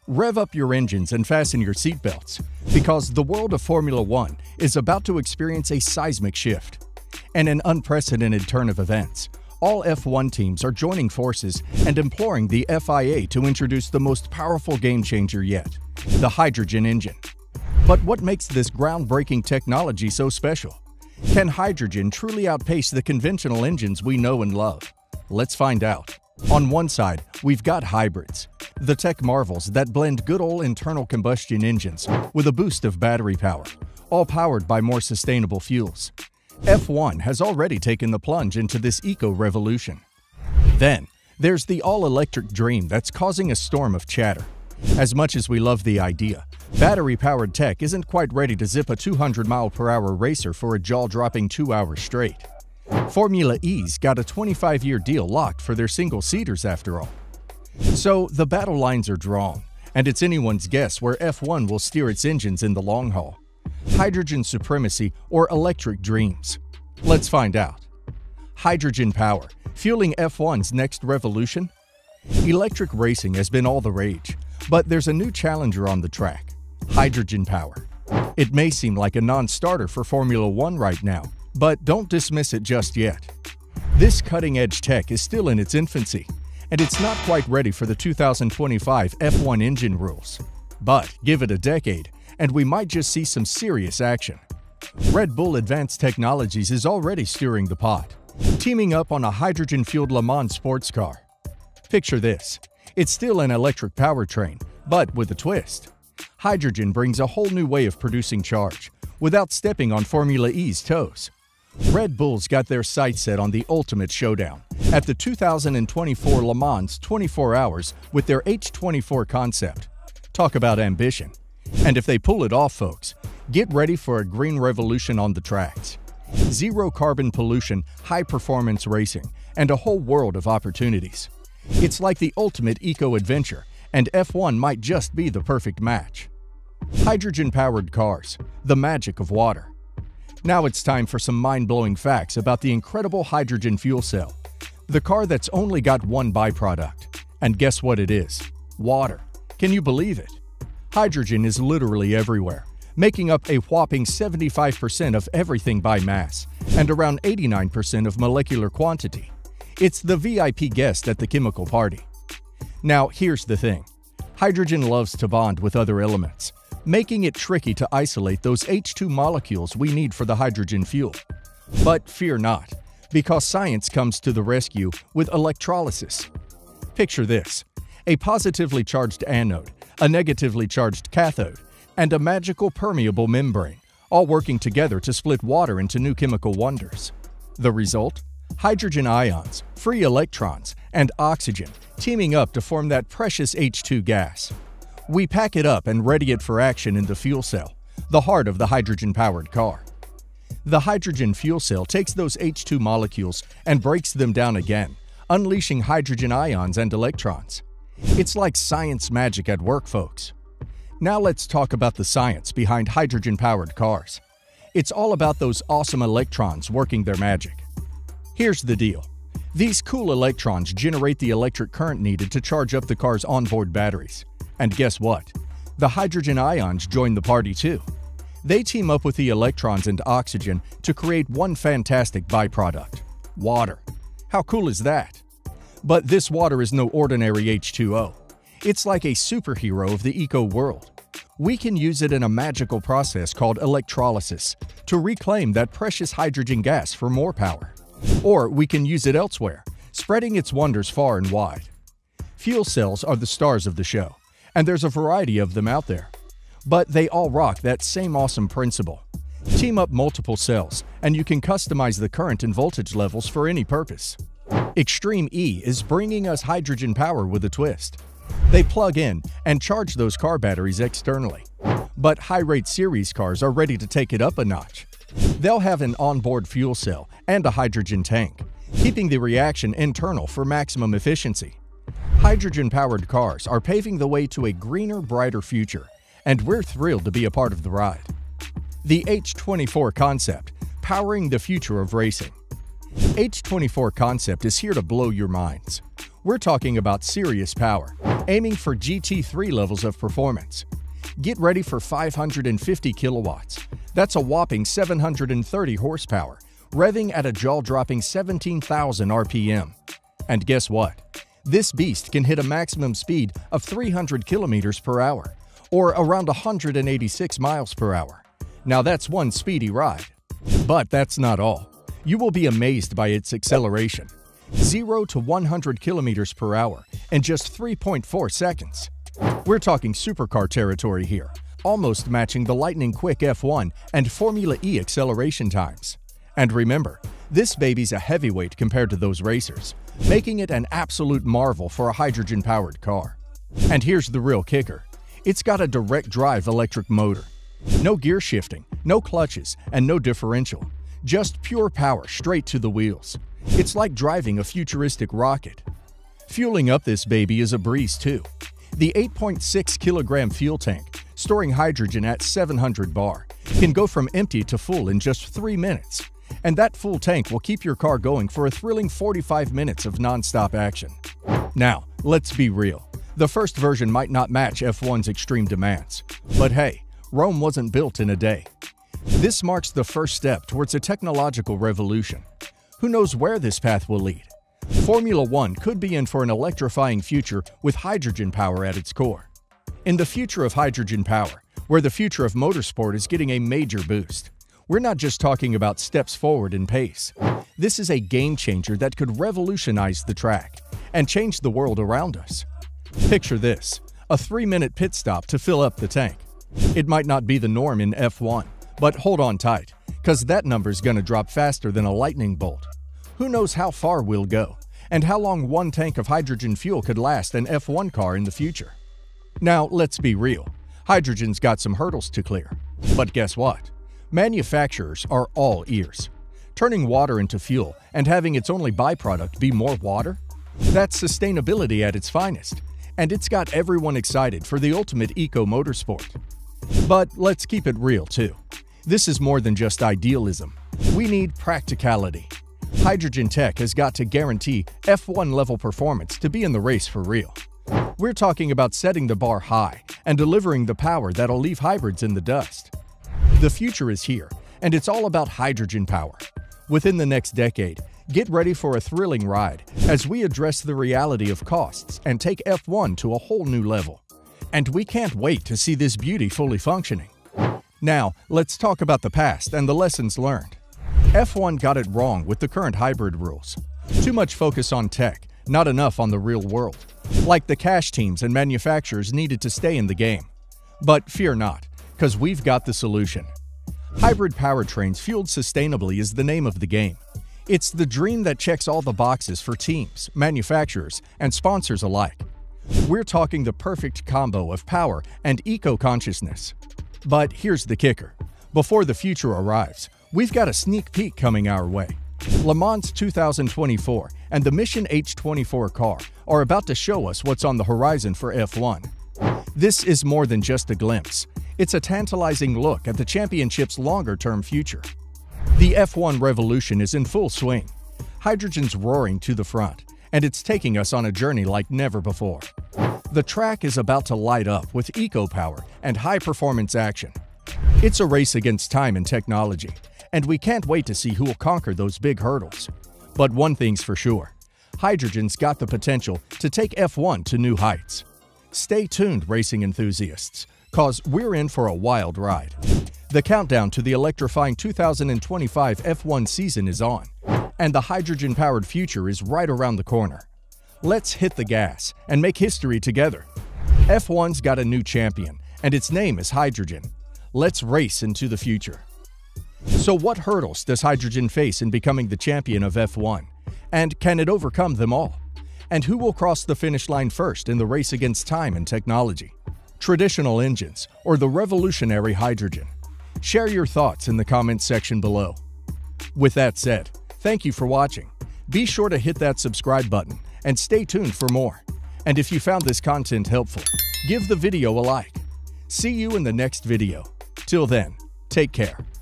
Rev up your engines and fasten your seatbelts, because the world of Formula One is about to experience a seismic shift. And an unprecedented turn of events, all F1 teams are joining forces and imploring the FIA to introduce the most powerful game-changer yet, the hydrogen engine. But what makes this groundbreaking technology so special? Can hydrogen truly outpace the conventional engines we know and love? Let's find out. On one side, we've got hybrids, the tech marvels that blend good old internal combustion engines with a boost of battery power, all powered by more sustainable fuels. F1 has already taken the plunge into this eco-revolution. Then, there's the all-electric dream that's causing a storm of chatter. As much as we love the idea, battery-powered tech isn't quite ready to zip a 200-mile-per-hour racer for a jaw-dropping 2 hours straight. Formula E's got a 25-year deal locked for their single-seaters after all. So the battle lines are drawn, and it's anyone's guess where F1 will steer its engines in the long haul. Hydrogen supremacy or electric dreams? Let's find out. Hydrogen power, fueling F1's next revolution? Electric racing has been all the rage, but there's a new challenger on the track: hydrogen power. It may seem like a non-starter for Formula One right now, but don't dismiss it just yet. This cutting-edge tech is still in its infancy, and it's not quite ready for the 2025 F1 engine rules. But give it a decade, and we might just see some serious action. Red Bull Advanced Technologies is already stirring the pot, teaming up on a hydrogen-fueled Le Mans sports car. Picture this. It's still an electric powertrain, but with a twist. Hydrogen brings a whole new way of producing charge, without stepping on Formula E's toes. Red Bull's got their sights set on the ultimate showdown at the 2024 Le Mans 24 Hours with their H24 concept. Talk about ambition. And if they pull it off, folks, get ready for a green revolution on the tracks. Zero carbon pollution, high-performance racing, and a whole world of opportunities. It's like the ultimate eco-adventure, and F1 might just be the perfect match. Hydrogen-powered cars, the magic of water. Now it's time for some mind-blowing facts about the incredible hydrogen fuel cell, the car that's only got one byproduct. And guess what it is? Water. Can you believe it? Hydrogen is literally everywhere, making up a whopping 75% of everything by mass and around 89% of molecular quantity. It's the VIP guest at the chemical party. Now, here's the thing. Hydrogen loves to bond with other elements, making it tricky to isolate those H2 molecules we need for the hydrogen fuel. But fear not, because science comes to the rescue with electrolysis. Picture this: a positively charged anode, a negatively charged cathode, and a magical permeable membrane, all working together to split water into new chemical wonders. The result? Hydrogen ions, free electrons, and oxygen teaming up to form that precious H2 gas. We pack it up and ready it for action in the fuel cell, the heart of the hydrogen-powered car. The hydrogen fuel cell takes those H2 molecules and breaks them down again, unleashing hydrogen ions and electrons. It's like science magic at work, folks. Now let's talk about the science behind hydrogen-powered cars. It's all about those awesome electrons working their magic. Here's the deal. These cool electrons generate the electric current needed to charge up the car's onboard batteries. And guess what? The hydrogen ions join the party too. They team up with the electrons and oxygen to create one fantastic byproduct: water. How cool is that? But this water is no ordinary H2O. It's like a superhero of the eco world. We can use it in a magical process called electrolysis to reclaim that precious hydrogen gas for more power. Or we can use it elsewhere, spreading its wonders far and wide. Fuel cells are the stars of the show, and there's a variety of them out there. But they all rock that same awesome principle. Team up multiple cells, and you can customize the current and voltage levels for any purpose. Extreme E is bringing us hydrogen power with a twist. They plug in and charge those car batteries externally. But high-rate series cars are ready to take it up a notch. They'll have an onboard fuel cell and a hydrogen tank, keeping the reaction internal for maximum efficiency. Hydrogen-powered cars are paving the way to a greener, brighter future, and we're thrilled to be a part of the ride. The H24 concept, powering the future of racing. H24 concept is here to blow your minds. We're talking about serious power, aiming for GT3 levels of performance. Get ready for 550 kilowatts. That's a whopping 730 horsepower, revving at a jaw-dropping 17,000 RPM. And guess what? This beast can hit a maximum speed of 300 kilometers per hour, or around 186 miles per hour. Now that's one speedy ride. But that's not all. You will be amazed by its acceleration. 0 to 100 kilometers per hour in just 3.4 seconds. We're talking supercar territory here, almost matching the lightning-quick F1 and Formula E acceleration times. And remember, this baby's a heavyweight compared to those racers, making it an absolute marvel for a hydrogen-powered car. And here's the real kicker. It's got a direct-drive electric motor. No gear shifting, no clutches, and no differential. Just pure power straight to the wheels. It's like driving a futuristic rocket. Fueling up this baby is a breeze too. The 8.6 kilogram fuel tank, storing hydrogen at 700 bar, can go from empty to full in just 3 minutes. And that full tank will keep your car going for a thrilling 45 minutes of non-stop action. Now, let's be real. The first version might not match F1's extreme demands. But hey, Rome wasn't built in a day. This marks the first step towards a technological revolution. Who knows where this path will lead? Formula One could be in for an electrifying future with hydrogen power at its core. In the future of hydrogen power, where the future of motorsport is getting a major boost, we're not just talking about steps forward in pace. This is a game changer that could revolutionize the track and change the world around us. Picture this, a 3-minute pit stop to fill up the tank. It might not be the norm in F1, but hold on tight, because that number's gonna drop faster than a lightning bolt. Who knows how far we'll go, and how long one tank of hydrogen fuel could last an F1 car in the future. Now, let's be real. Hydrogen's got some hurdles to clear. But guess what? Manufacturers are all ears. Turning water into fuel and having its only byproduct be more water? That's sustainability at its finest, and it's got everyone excited for the ultimate eco-motorsport. But let's keep it real too. This is more than just idealism. We need practicality. Hydrogen tech has got to guarantee F1 level performance to be in the race for real. We're talking about setting the bar high and delivering the power that'll leave hybrids in the dust. The future is here, and it's all about hydrogen power. Within the next decade, get ready for a thrilling ride as we address the reality of costs and take F1 to a whole new level. And we can't wait to see this beauty fully functioning. Now, let's talk about the past and the lessons learned. F1 got it wrong with the current hybrid rules. Too much focus on tech, not enough on the real world. Like the cash teams and manufacturers needed to stay in the game. But fear not, because we've got the solution. Hybrid powertrains fueled sustainably is the name of the game. It's the dream that checks all the boxes for teams, manufacturers, and sponsors alike. We're talking the perfect combo of power and eco-consciousness. But here's the kicker. Before the future arrives, we've got a sneak peek coming our way. Le Mans 2024 and the Mission H24 car are about to show us what's on the horizon for F1. This is more than just a glimpse. It's a tantalizing look at the championship's longer-term future. The F1 revolution is in full swing. Hydrogen's roaring to the front, and it's taking us on a journey like never before. The track is about to light up with eco-power and high-performance action. It's a race against time and technology, and we can't wait to see who will conquer those big hurdles. But one thing's for sure, hydrogen's got the potential to take F1 to new heights. Stay tuned, racing enthusiasts, cause we're in for a wild ride. The countdown to the electrifying 2025 F1 season is on, and the hydrogen-powered future is right around the corner. Let's hit the gas and make history together. F1's got a new champion, and its name is hydrogen. Let's race into the future. So what hurdles does hydrogen face in becoming the champion of F1? And can it overcome them all? And who will cross the finish line first in the race against time and technology? Traditional engines or the revolutionary hydrogen? Share your thoughts in the comments section below. With that said, thank you for watching. Be sure to hit that subscribe button and stay tuned for more. And if you found this content helpful, give the video a like. See you in the next video. Till then, take care.